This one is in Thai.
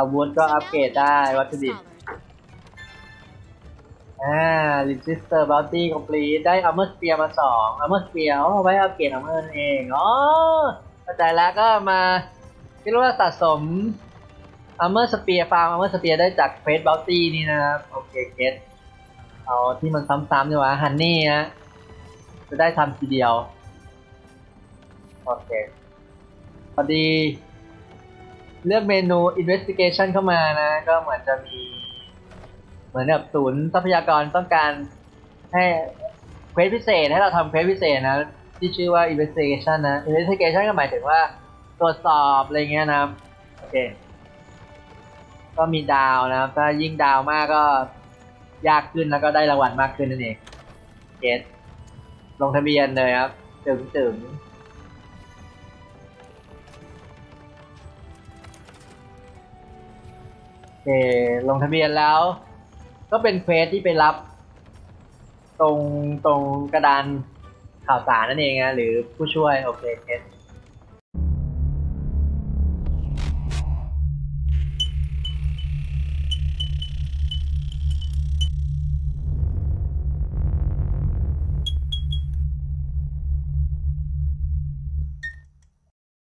อาวุธก็อัปเกรดได้วัตถุดิบRegister Bounty Complete ได้ Armor Spear มา2 Armor Spear ไว้อัปเกรด Armor นั่นเองเข้าใจแล้วก็มาที่เรียกว่าสะสม Armor Spear ฟาร์ม Armor Spear ได้จาก Quest Bounty นี่นะครับโอเคเก็ตเอาที่มันซ้ำๆดีกว่า Honey นะจะได้ทำทีเดียวโอเคพอดีเลือกเมนู investigation เข้ามานะก็เหมือนจะมีเหมือนแบบศูนย์ทรัพยากรต้องการให้เควสพิเศษให้เราทำเควสพิเศษนะที่ชื่อว่า investigation นะ investigation ก็หมายถึงว่าตรวจสอบอะไรเงี้ยนะโอเคก็มีดาวนะครับถ้ายิ่งดาวมากก็ยากขึ้นแล้วก็ได้รางวัลมากขึ้นนั่นเองเกตลงทะเบียนเลยครับถึงโอเคลงทะเบียนแล้วก็เป็นเควสที่ไปรับตรงกระดานข่าวสารนั่นเองนะหรือผู้ช่วยโอเคเควส